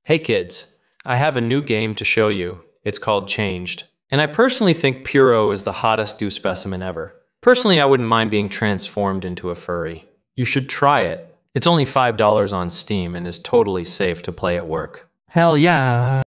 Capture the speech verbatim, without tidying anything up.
Hey kids, I have a new game to show you. It's called Changed. And I personally think Puro is the hottest dew specimen ever. Personally, I wouldn't mind being transformed into a furry. You should try it. It's only five dollars on Steam and is totally safe to play at work. Hell yeah.